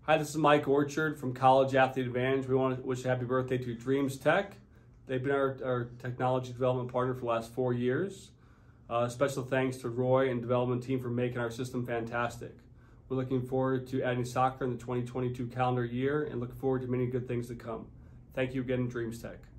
Hi, this is Mike Orchard from College Athlete Advantage. We want to wish a happy birthday to DreamzTech. They've been our technology development partner for the last 4 years. Special thanks to Roy and development team for making our system fantastic. We're looking forward to adding soccer in the 2022 calendar year and look forward to many good things to come. Thank you again, DreamzTech.